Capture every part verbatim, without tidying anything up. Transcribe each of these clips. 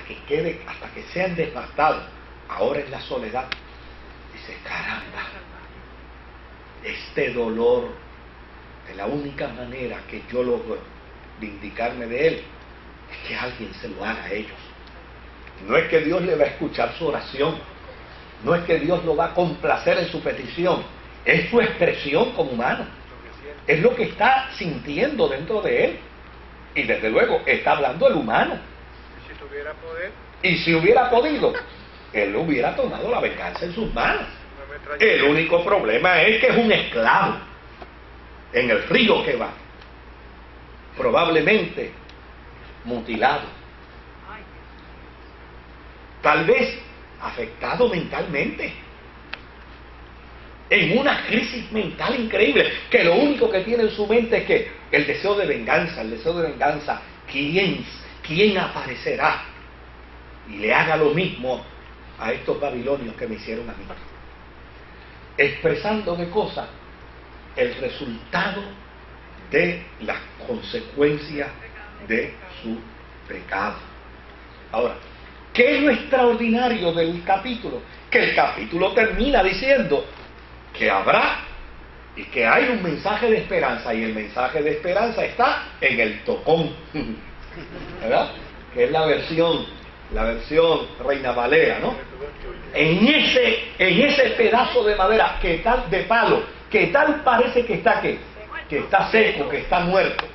que quede, hasta que sean devastados, ahora en la soledad, dice, caramba, este dolor, de la única manera que yo logro vindicarme de él, es que alguien se lo haga a ellos. No es que Dios le va a escuchar su oración, no es que Dios lo va a complacer en su petición, es su expresión como humano, es lo que está sintiendo dentro de él, y desde luego está hablando el humano. ¿Y si tuviera poder? Y si hubiera podido, él hubiera tomado la venganza en sus manos. El único problema es que es un esclavo en el río que va, probablemente mutilado, tal vez afectado mentalmente, en una crisis mental increíble, que lo único que tiene en su mente es que el deseo de venganza, el deseo de venganza, ¿quién, quién aparecerá y le haga lo mismo a estos babilonios que me hicieron a mí? Expresando de cosas el resultado de las consecuencias de su pecado. Ahora, ¿qué es lo extraordinario del capítulo? Que el capítulo termina diciendo que habrá y que hay un mensaje de esperanza, y el mensaje de esperanza está en el tocón, ¿verdad? Que es la versión, la versión Reina Valera, ¿no? En ese, en ese pedazo de madera, que tal, de palo, que tal parece que está que, que está seco, que está muerto.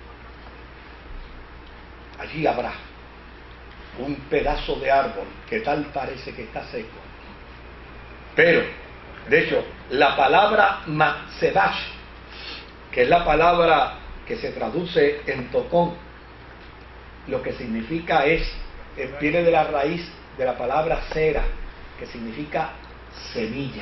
Allí habrá un pedazo de árbol que tal parece que está seco. Pero, de hecho, la palabra Matsedash, que es la palabra que se traduce en tocón, lo que significa es, viene de la raíz de la palabra cera, que significa semilla.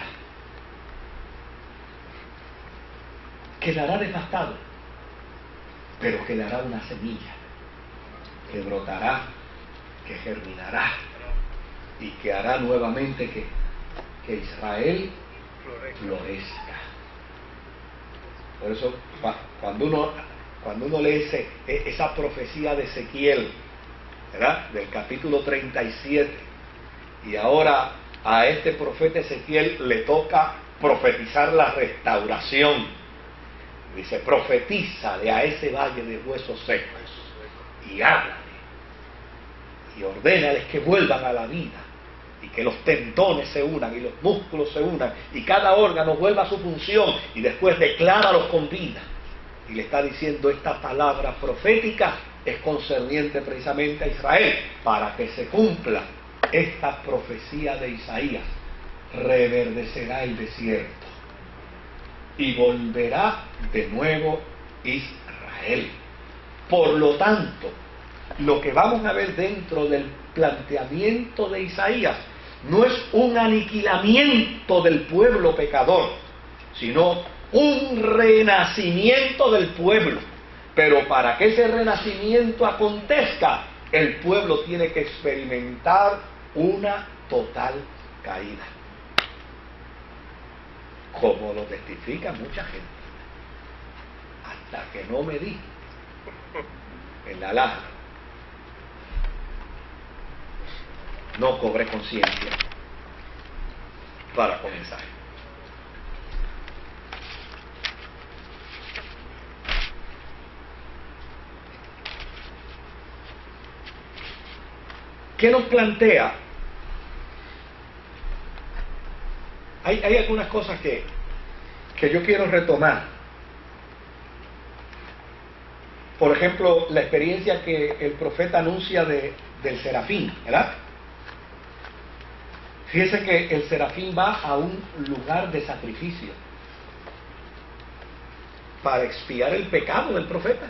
Quedará devastado, pero quedará una semilla que brotará, que germinará y que hará nuevamente que, que Israel florezca. Por eso cuando uno, cuando uno lee ese, esa profecía de Ezequiel, ¿verdad?, del capítulo treinta y siete, y ahora a este profeta Ezequiel le toca profetizar la restauración. Dice, profetízale a ese valle de huesos secos y háblale y ordénales que vuelvan a la vida y que los tendones se unan y los músculos se unan y cada órgano vuelva a su función, y después decláralos con vida. Y le está diciendo, esta palabra profética es concerniente precisamente a Israel, para que se cumpla esta profecía de Isaías. Reverdecerá el desierto y volverá de nuevo Israel. Por lo tanto, lo que vamos a ver dentro del planteamiento de Isaías no es un aniquilamiento del pueblo pecador, sino un renacimiento del pueblo. Pero para que ese renacimiento acontezca, el pueblo tiene que experimentar una total caída, como lo testifica mucha gente. Hasta que no me di en la laja, no cobré conciencia para comenzar. ¿Qué nos plantea? Hay, hay algunas cosas que, que yo quiero retomar. Por ejemplo, la experiencia que el profeta anuncia de, del serafín, ¿verdad? Fíjese que el serafín va a un lugar de sacrificio para expiar el pecado del profeta.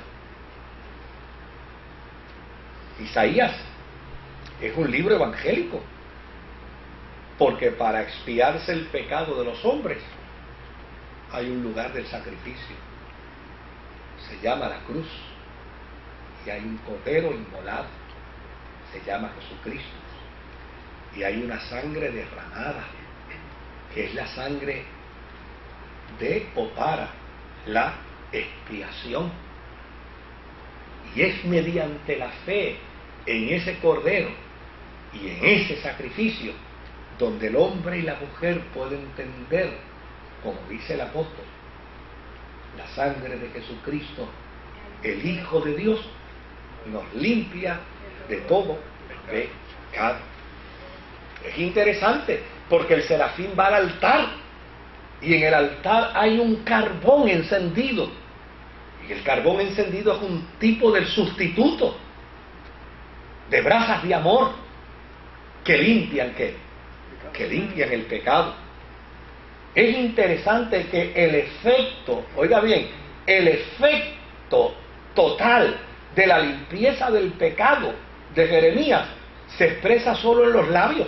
Isaías es un libro evangélico, porque para expiarse el pecado de los hombres hay un lugar del sacrificio, se llama la cruz, y hay un cordero inmolado, se llama Jesucristo, y hay una sangre derramada, que es la sangre de o para la expiación, y es mediante la fe en ese cordero Y en ese sacrificio, donde el hombre y la mujer pueden entender, como dice el apóstol, la sangre de Jesucristo, el Hijo de Dios, nos limpia de todo pecado. Es interesante, porque el serafín va al altar, y en el altar hay un carbón encendido, y el carbón encendido es un tipo del sustituto, de brasas de amor, que limpian, ¿qué? Que limpian el pecado. Es interesante que el efecto, oiga bien, el efecto total de la limpieza del pecado de Jeremías se expresa solo en los labios.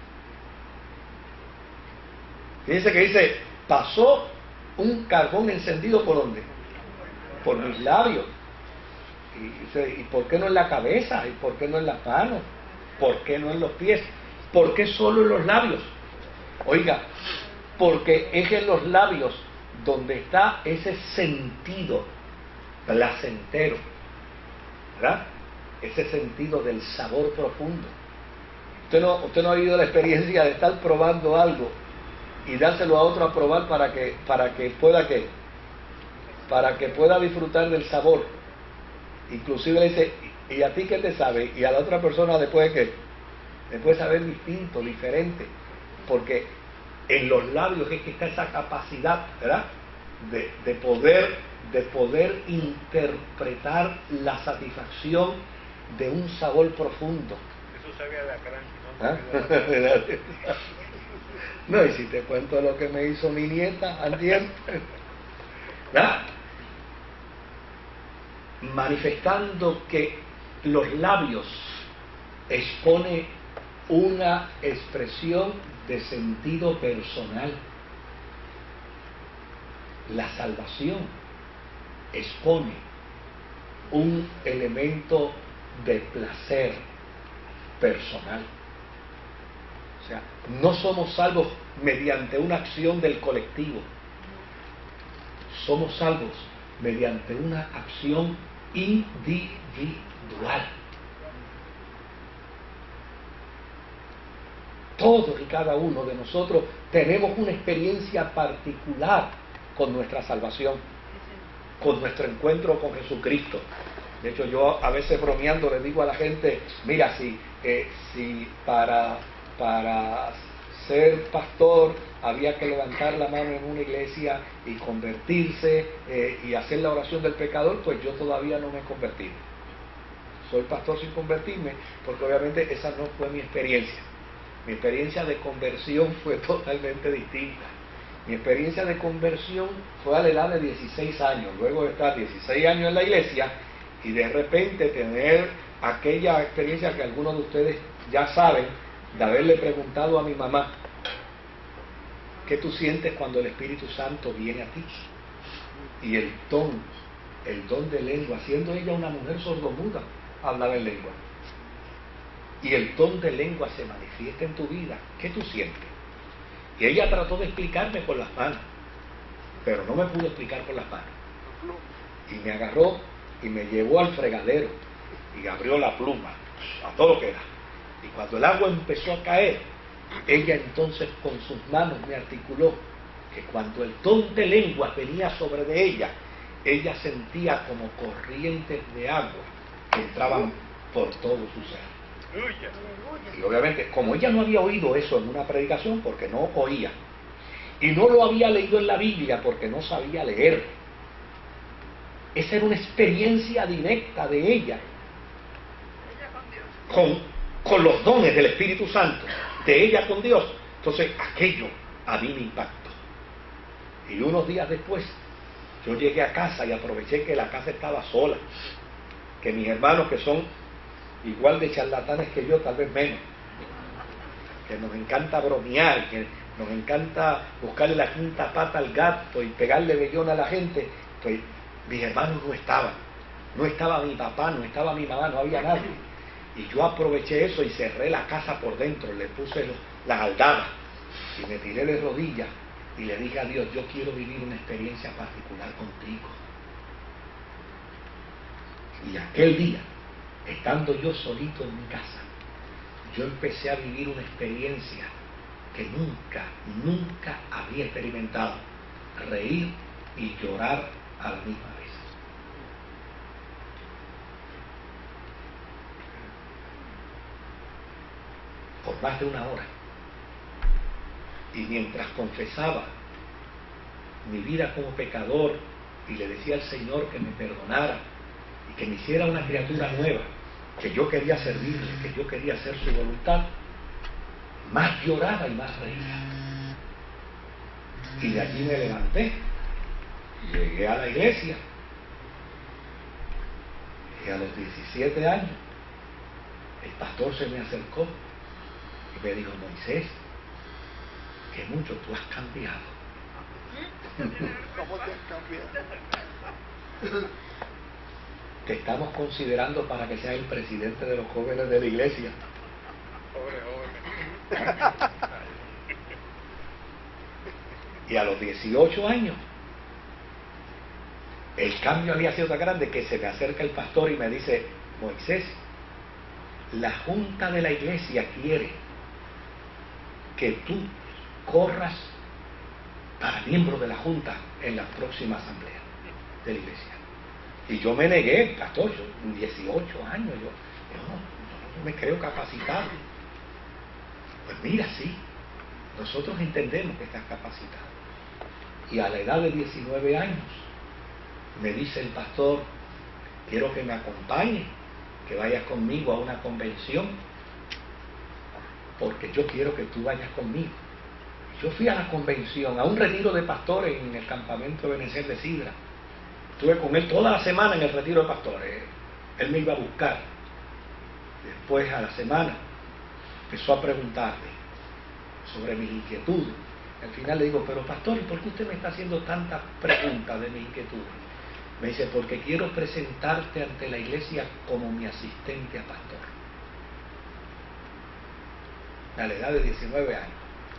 Fíjense que dice, pasó un carbón encendido ¿por dónde? Por mis labios. Y dice, ¿y por qué no en la cabeza? ¿Y por qué no en las manos? ¿Por qué no en los pies? ¿Por qué solo en los labios? Oiga, porque es en los labios donde está ese sentido placentero, ¿verdad? Ese sentido del sabor profundo. Usted no, usted no ha vivido la experiencia de estar probando algo y dárselo a otro a probar para que, para que pueda ¿qué? Para que pueda disfrutar del sabor. Inclusive le dice, ¿y a ti qué te sabe? Y a la otra persona después ¿qué? Después saber distinto, diferente, porque en los labios es que está esa capacidad, ¿verdad? De, de poder, de poder interpretar la satisfacción de un sabor profundo. Eso sabía la gran, ¿Ah? No, y si te cuento lo que me hizo mi nieta antier, ¿verdad? Manifestando que los labios expone una expresión de sentido personal. La salvación expone un elemento de placer personal. O sea, no somos salvos mediante una acción del colectivo. Somos salvos mediante una acción individual. Todos y cada uno de nosotros tenemos una experiencia particular con nuestra salvación, con nuestro encuentro con Jesucristo. De hecho, yo a veces bromeando le digo a la gente, mira, si, eh, si para, para ser pastor había que levantar la mano en una iglesia y convertirse eh, y hacer la oración del pecador, pues yo todavía no me he convertido. Soy pastor sin convertirme, porque obviamente esa no fue mi experiencia. Mi experiencia de conversión fue totalmente distinta. Mi experiencia de conversión fue a la edad de dieciséis años, luego de estar dieciséis años en la iglesia y de repente tener aquella experiencia que algunos de ustedes ya saben, de haberle preguntado a mi mamá, ¿qué tú sientes cuando el Espíritu Santo viene a ti? Y el don, el don de lengua, siendo ella una mujer sordomuda, hablaba en lengua. Y el don de lengua se manifiesta en tu vida, ¿qué tú sientes? Y ella trató de explicarme con las manos, pero no me pudo explicar con las manos. Y me agarró y me llevó al fregadero y abrió la pluma, a todo lo que era. Y cuando el agua empezó a caer, ella entonces con sus manos me articuló que cuando el don de lengua venía sobre de ella, ella sentía como corrientes de agua que entraban por todo su ser. Y obviamente, como ella no había oído eso en una predicación, porque no oía, y no lo había leído en la Biblia porque no sabía leer, esa era una experiencia directa de ella con, con los dones del Espíritu Santo, de ella con Dios. Entonces aquello a mí me impactó. Y unos días después yo llegué a casa y aproveché que la casa estaba sola, que mis hermanos, que son igual de charlatanes que yo, tal vez menos, que nos encanta bromear, que nos encanta buscarle la quinta pata al gato y pegarle vellón a la gente, pues mis hermanos no estaban, no estaba mi papá, no estaba mi mamá, no había nadie. Y yo aproveché eso y cerré la casa por dentro, le puse los, las aldadas y me tiré de rodillas y le dije a Dios, yo quiero vivir una experiencia particular contigo. Y aquel día, estando yo solito en mi casa, yo empecé a vivir una experiencia que nunca, nunca había experimentado. Reír y llorar a la misma vez. Por más de una hora. Y mientras confesaba mi vida como pecador y le decía al Señor que me perdonara y que me hiciera una criatura nueva, que yo quería servirle, que yo quería hacer su voluntad, más lloraba y más reía. Y de allí me levanté, llegué a la iglesia y a los diecisiete años el pastor se me acercó y me dijo: Moisés, que mucho tú has cambiado. ¿Cómo te has cambiado? Te estamos considerando para que seas el presidente de los jóvenes de la iglesia. Pobre joven. Y a los dieciocho años el cambio había sido tan grande que se me acerca el pastor y me dice: Moisés, la junta de la iglesia quiere que tú corras para miembro de la junta en la próxima asamblea de la iglesia. Y yo me negué, pastor, yo dieciocho años, yo, yo no, no me creo capacitado. Pues mira, sí, nosotros entendemos que estás capacitado. Y a la edad de diecinueve años me dice el pastor: quiero que me acompañe, que vayas conmigo a una convención, porque yo quiero que tú vayas conmigo. Yo fui a la convención, a un retiro de pastores en el campamento de Benecer de Sidra. Estuve con él toda la semana en el retiro de pastores. Él me iba a buscar. Después, a la semana, empezó a preguntarme sobre mis inquietudes. Al final le digo: pero pastor, ¿y por qué usted me está haciendo tantas preguntas de mis inquietudes? Me dice: porque quiero presentarte ante la iglesia como mi asistente a pastor. A la edad de diecinueve años.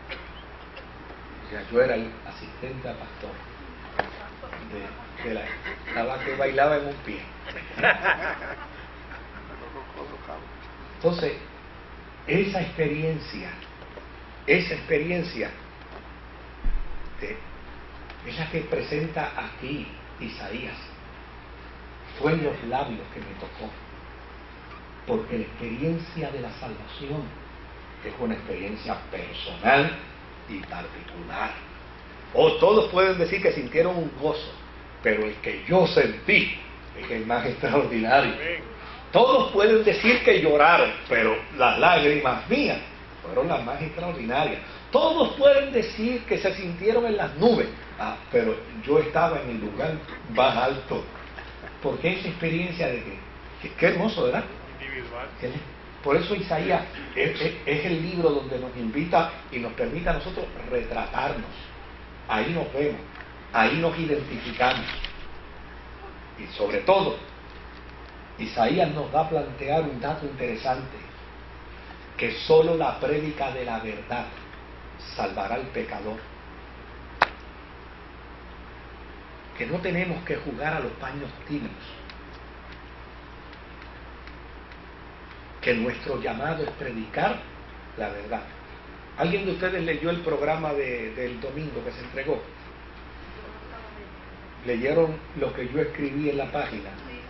Ya yo era el asistente a pastor. De, de la, estaba que bailaba en un pie. Entonces, esa experiencia, esa experiencia de, es la que presenta aquí Isaías. Fue en los labios que me tocó, porque la experiencia de la salvación es una experiencia personal y particular. O todos pueden decir que sintieron un gozo, pero el que yo sentí es el más extraordinario. Todos pueden decir que lloraron, pero las lágrimas mías fueron las más extraordinarias. Todos pueden decir que se sintieron en las nubes, ah, pero yo estaba en el lugar más alto. Porque esa experiencia de que, que qué hermoso, ¿verdad? Individual. Por eso Isaías es, es, es el libro donde nos invita y nos permite a nosotros retratarnos. Ahí nos vemos, ahí nos identificamos. Y sobre todo, Isaías nos va a plantear un dato interesante, que solo la prédica de la verdad salvará al pecador. Que no tenemos que jugar a los paños tibios. Que nuestro llamado es predicar la verdad. ¿Alguien de ustedes leyó el programa de, del domingo que se entregó? ¿Leyeron lo que yo escribí en la página?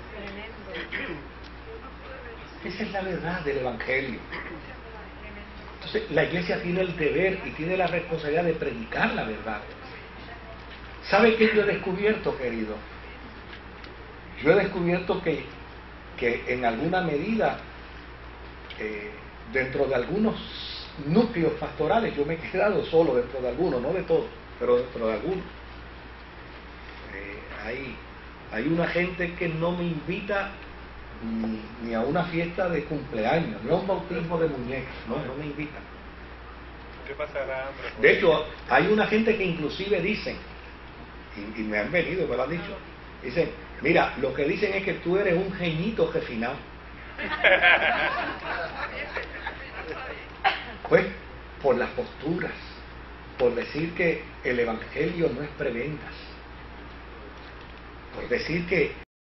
Esa es la verdad del Evangelio. Entonces, la iglesia tiene el deber y tiene la responsabilidad de predicar la verdad. ¿Sabe qué yo he descubierto, querido? Yo he descubierto que, que en alguna medida, eh, dentro de algunos núcleos pastorales, yo me he quedado solo dentro de algunos, no de todos, pero dentro de algunos. Eh, hay, hay una gente que no me invita ni, ni a una fiesta de cumpleaños, ni a un bautismo de muñecas, no, no me invitan. ¿Qué pasará, hambre? De hecho, hay una gente que inclusive dicen, y, y me han venido, me lo han dicho, dicen: mira, lo que dicen es que tú eres un genito refinado. Pues por las posturas, por decir que el Evangelio no es preventas, por decir que